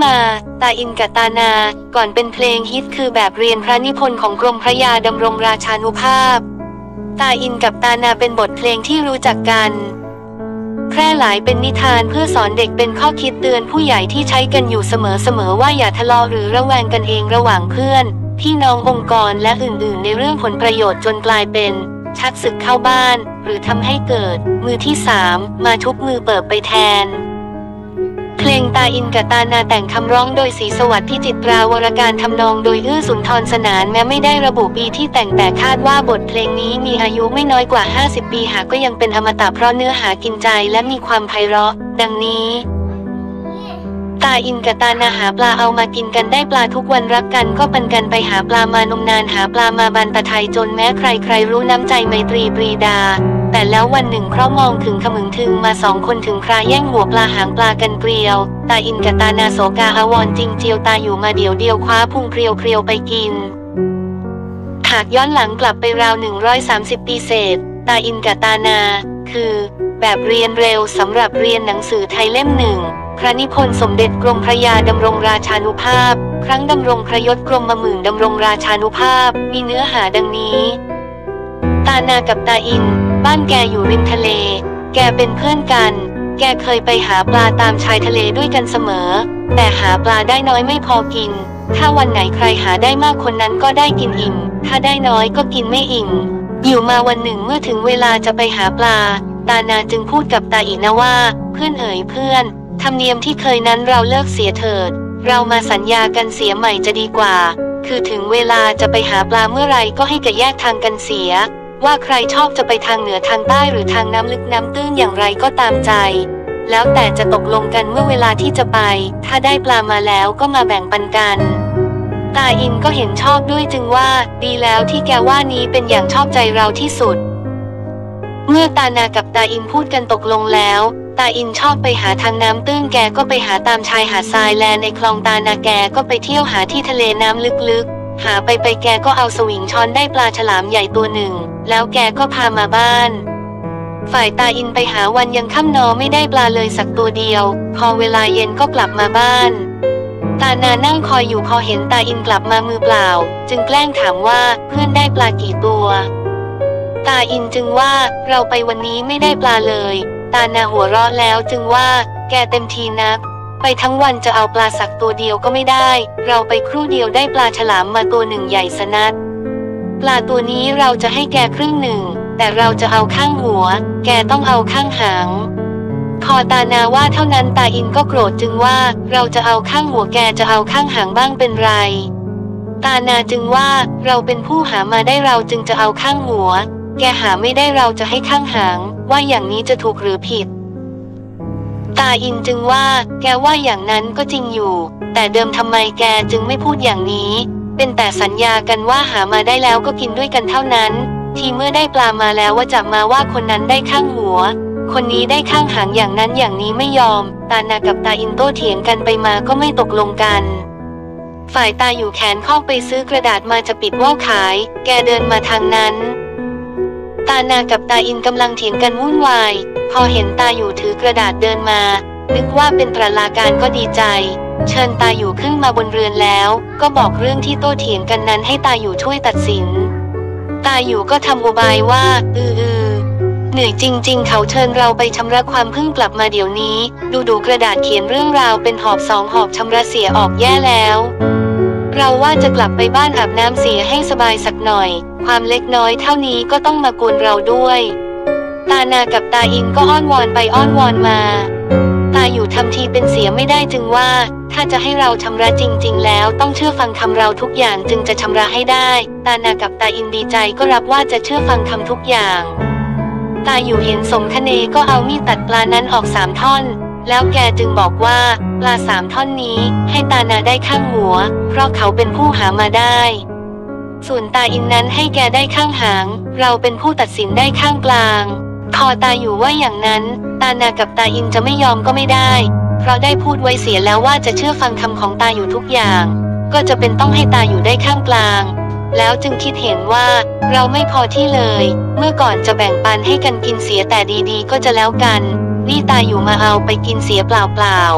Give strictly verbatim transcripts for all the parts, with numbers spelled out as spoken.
มาตาอินกับตานาก่อนเป็นเพลงฮิตคือแบบเรียนพระนิพนธ์ของกรมพระยาดำรงราชานุภาพตาอินกับตานาเป็นบทเพลงที่รู้จักกันแพร่หลายเป็นนิทานเพื่อสอนเด็กเป็นข้อคิดเตือนผู้ใหญ่ที่ใช้กันอยู่เสมอๆว่าอย่าทะเลาะหรือระแวงกันเองระหว่างเพื่อนพี่น้ององค์กรและอื่นๆในเรื่องผลประโยชน์จนกลายเป็นชักศึกเข้าบ้านหรือทำให้เกิดมือที่สามมาทุบมือเปิดไปแทนเพลงตาอินกับตานาแต่งคำร้องโดยศรีสวัสดิ์พิจิตราวรการทำนองโดยอื้อสุนทรสนานแม้ไม่ได้ระบุปีที่แต่งแต่คาดว่าบทเพลงนี้มีอายุไม่น้อยกว่าห้าสิบปีหากก็ยังเป็นอมตะเพราะเนื้อหากินใจและมีความไพเราะดังนี้ตาอินกับตานาหาปลาเอามากินกันได้ปลาทุกวันรักกันก็ปันกันไปหาปลามานมนานหาปลามาบันตะไทยจนแม้ใครใครรู้น้ำใจไมตรีปรีดาแต่แล้ววันหนึ่งเพราะมองถึงขมึงถึงมาสองคนถึงคราแย่งหัวปลาหางปลากันเกลียวตาอินกับตานาโศกาอาวรจริงเจียวตาอยู่มาเดี๋ยวเดียวคว้าพุงเกลียวเกลียวไปกินหากย้อนหลังกลับไปราวหนึ่งร้อยสามสิบปีเศษตาอินกับตานาคือแบบเรียนเร็วสำหรับเรียนหนังสือไทยเล่มหนึ่งพระนิพนธ์สมเด็จกรมพระยาดำรงราชานุภาพครั้งดำรงพระยศกรมหมื่นดำรงราชานุภาพมีเนื้อหาดังนี้ตานากับตาอินบ้านแกอยู่ริมทะเลแกเป็นเพื่อนกันแกเคยไปหาปลาตามชายทะเลด้วยกันเสมอแต่หาปลาได้น้อยไม่พอกินถ้าวันไหนใครหาได้มากคนนั้นก็ได้กินอิ่มถ้าได้น้อยก็กินไม่อิ่มอยู่มาวันหนึ่งเมื่อถึงเวลาจะไปหาปลาตานาจึงพูดกับตาอินนะว่าเพื่อนเอ๋ยเพื่อนธรรมเนียมที่เคยนั้นเราเลิกเสียเถิดเรามาสัญญากันเสียใหม่จะดีกว่าคือถึงเวลาจะไปหาปลาเมื่อไรก็ให้แกแยกทางกันเสียว่าใครชอบจะไปทางเหนือทางใต้หรือทางน้ำลึกน้ำตื้นอย่างไรก็ตามใจแล้วแต่จะตกลงกันเมื่อเวลาที่จะไปถ้าได้ปลามาแล้วก็มาแบ่งปันกันตาอินก็เห็นชอบด้วยจึงว่าดีแล้วที่แกว่านี้เป็นอย่างชอบใจเราที่สุดเมื่อตานากับตาอินพูดกันตกลงแล้วตาอินชอบไปหาทางน้ำตื้นแกก็ไปหาตามชายหาดทรายแลในคลองตานาแกก็ไปเที่ยวหาที่ทะเลน้ำลึกๆหาไปไปแกก็เอาสวิงช้อนได้ปลาฉลามใหญ่ตัวหนึ่งแล้วแกก็พามาบ้านฝ่ายตาอินไปหาวันยังค่ำนอไม่ได้ปลาเลยสักตัวเดียวพอเวลาเย็นก็กลับมาบ้านตานานั่งคอยอยู่พอเห็นตาอินกลับมามือเปล่าจึงแกล้งถามว่าเพื่อนได้ปลากี่ตัวตาอินจึงว่าเราไปวันนี้ไม่ได้ปลาเลยตานาหัวเราะแล้วจึงว่าแกเต็มทีนักไปทั้งวันจะเอาปลาสักตัวเดียวก็ไม่ได้เราไปครู่เดียวได้ปลาฉลามมาตัวหนึ่งใหญ่สนัดปลาตัวนี้เราจะให้แกครึ่งหนึ่งแต่เราจะเอาข้างหัวแกต้องเอาข้างหางพอตานาว่าเท่านั้นตาอินก็โกรธจึงว่าเราจะเอาข้างหัวแกจะเอาข้างหางบ้างเป็นไรตานาจึงว่าเราเป็นผู้หามาได้เราจึงจะเอาข้างหัวแกหาไม่ได้เราจะให้ข้างหางว่าอย่างนี้จะถูกหรือผิดตาอินจึงว่าแกว่าอย่างนั้นก็จริงอยู่แต่เดิมทำไมแกจึงไม่พูดอย่างนี้เป็นแต่สัญญากันว่าหามาได้แล้วก็กินด้วยกันเท่านั้นทีเมื่อได้ปลามาแล้วว่าจะมาว่าคนนั้นได้ข้างหัวคนนี้ได้ข้างหางอย่างนั้นอย่างนี้ไม่ยอมตานากับตาอินโต้เถียงกันไปมาก็ไม่ตกลงกันฝ่ายตาอยู่แขนเข้าไปซื้อกระดาษมาจะปิดว่าวขายแกเดินมาทางนั้นตานากับตาอินกำลังเถียงกันวุ่นวายพอเห็นตาอยู่ถือกระดาษเดินมานึกว่าเป็นตราลาการก็ดีใจเชิญตาอยู่ขึ้นมาบนเรือนแล้วก็บอกเรื่องที่โต้เถียงกันนั้นให้ตาอยู่ช่วยตัดสินตาอยู่ก็ทำอุบายว่าอืออือเหนื่อยจริงๆเขาเชิญเราไปชำระความเพิ่งกลับมาเดี๋ยวนี้ดูดูกระดาษเขียนเรื่องราวเป็นหอบสองหอบชำระเสียออกแย่แล้วเราว่าจะกลับไปบ้านอาบน้ำเสียให้สบายสักหน่อยความเล็กน้อยเท่านี้ก็ต้องมากวนเราด้วยตานากับตาอินก็อ้อนวอนไปอ้อนวอนมาตาอยู่ทำทีเป็นเสียไม่ได้จึงว่าถ้าจะให้เราชำระจริงๆแล้วต้องเชื่อฟังคำเราทุกอย่างจึงจะชำระให้ได้ตานากับตาอินดีใจก็รับว่าจะเชื่อฟังคำทุกอย่างตาอยู่เห็นสมคเนก็เอามีดตัดปลานั้นออกสามท่อนแล้วแกจึงบอกว่าปลาสามท่อนนี้ให้ตานาได้ข้างหัวเพราะเขาเป็นผู้หามาได้ส่วนตาอินนั้นให้แกได้ข้างหางเราเป็นผู้ตัดสินได้ข้างกลางพอตาอยู่ว่าอย่างนั้นตานากับตาอินจะไม่ยอมก็ไม่ได้เพราะได้พูดไว้เสียแล้วว่าจะเชื่อฟังคำของตาอยู่ทุกอย่างก็จะเป็นต้องให้ตาอยู่ได้ข้างกลางแล้วจึงคิดเห็นว่าเราไม่พอที่เลยเมื่อก่อนจะแบ่งปันให้กันกินเสียแต่ดีๆก็จะแล้วกันนี่ตาอยู่มาเอาไปกินเสียเปล่าๆ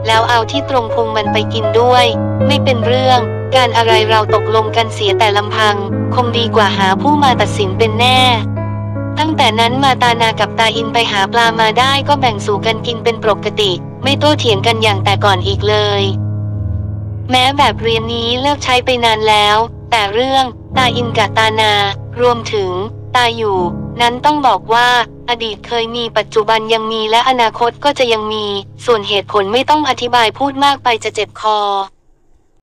แล้วเอาที่ตรงพุงมันไปกินด้วยไม่เป็นเรื่องการอะไรเราตกลงกันเสียแต่ลำพังคงดีกว่าหาผู้มาตัดสินเป็นแน่ตั้งแต่นั้นมาตานากับตาอินไปหาปลามาได้ก็แบ่งสู่กันกินเป็นปกติไม่โต้เถียงกันอย่างแต่ก่อนอีกเลยแม้แบบเรียนนี้เลิกใช้ไปนานแล้วแต่เรื่องตาอินกับตานารวมถึงตาอยู่นั้นต้องบอกว่าอดีตเคยมีปัจจุบันยังมีและอนาคตก็จะยังมีส่วนเหตุผลไม่ต้องอธิบายพูดมากไปจะเจ็บคอ